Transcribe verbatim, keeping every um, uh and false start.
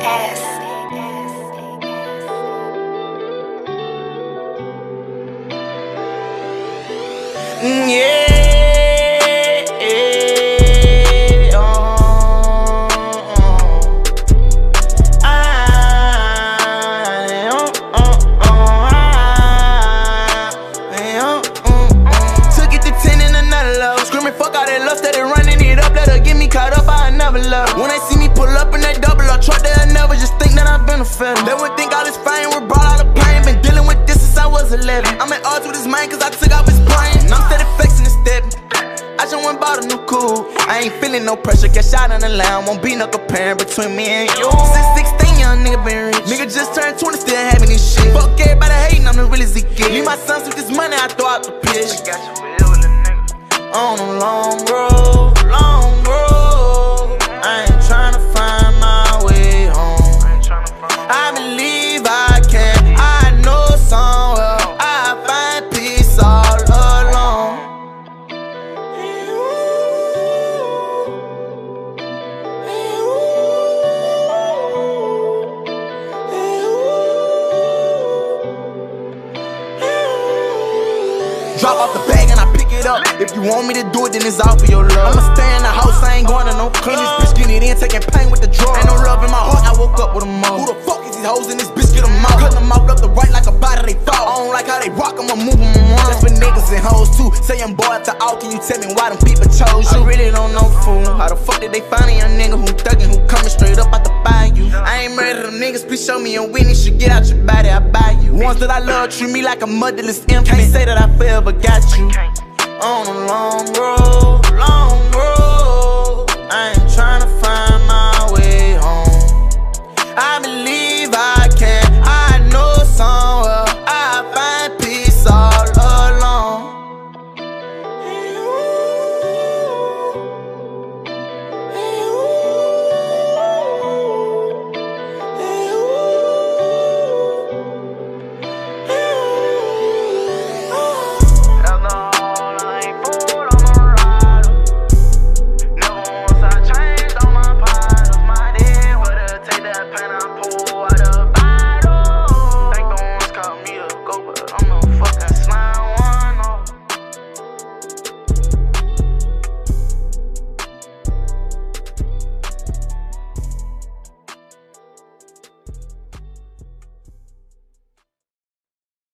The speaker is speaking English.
S. Mm, yeah. When they see me pull up in that double or truck, they'll never just think that I've been a felon. They would think all this fame would brought all the pain. Been dealing with this since I was eleven. I'm at odds with his mind cause I took off his brain. I'm steady flexing and stepping. I just went bought a new coupe. I ain't feeling no pressure, get shot on the line. Won't be no comparing between me and you. Since sixteen, young nigga been rich. Nigga just turned twenty, still having this shit. Fuck everybody hating, I'm the realest it get. Leave my sons with this money, I throw out the pitch. On a long road, long road. I ain't tryna find my way home. I believe I can. I know somewhere I find peace all alone. Drop off the bag and I pick it up. If you want me to do it, then it's all for your love. I'ma stay in the house, I ain't going to no club. This bitch getting it in, taking pain with the drug. Ain't no love in my heart, I woke up with a mug. Who the fuck is these hoes in this bitch, get them out. Cutting them out left to right like a body, they fall. I don't like how they rock, I'ma move them around. That's for niggas and hoes too. Say young boy after all, can you tell me why them people chose you? I really don't know, fool. How the fuck did they find a young nigga who thuggin', who coming straight up out the bayou? I ain't married to them niggas, please show me a witness. You get out your body, I buy you. Ones that I love treat me like a motherless infant. Can't say that I forever got you. On a long road.